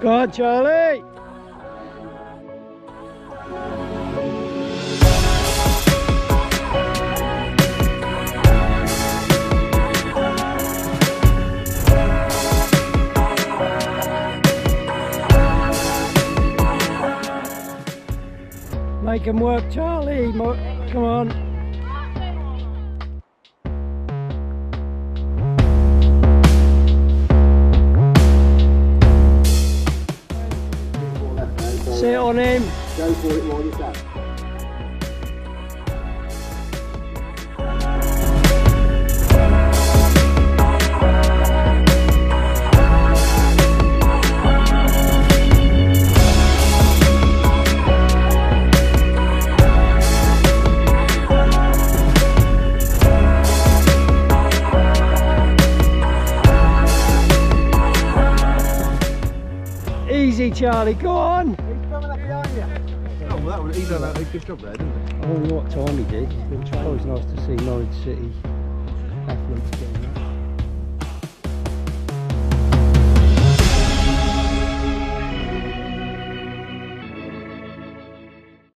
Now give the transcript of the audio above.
Go on, Charlie. Make him work, Charlie. Come on. Sit on him. Go for it while you can. Easy, Charlie, go on! He's coming up behind you. Oh, well, he done a good job there, didn't he? I don't know what time he did. It's always nice to see Norwich City athletes getting that.